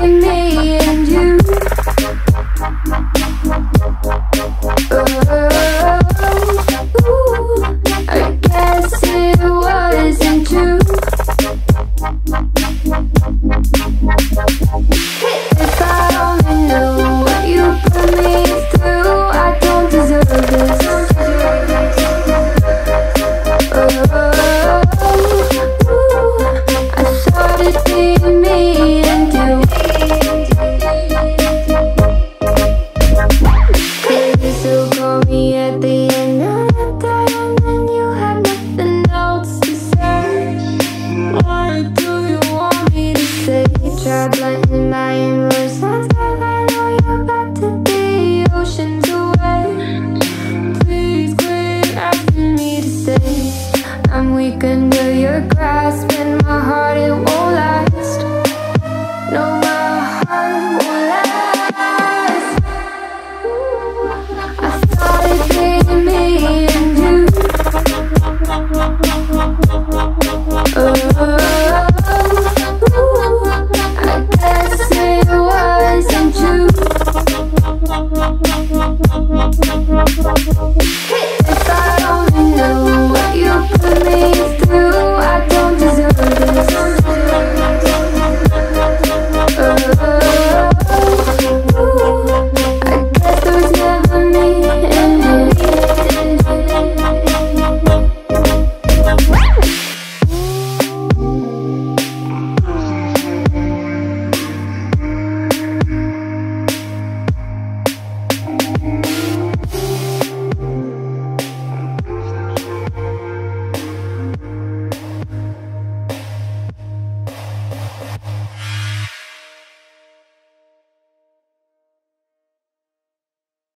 me and you. Ooh, I guess it wasn't true. If I only knew what you put me through, I don't deserve this. I thought it'd be me and you. You still call me at the end of the day, and then you have nothing else to say. What do you want me to say? Try blending my inwards, I know you're about to be oceans away. Please quit asking me to stay. I'm weak under your grasp, and my heart, it won't last. No, my heart won't last. I thought it'd be me and you.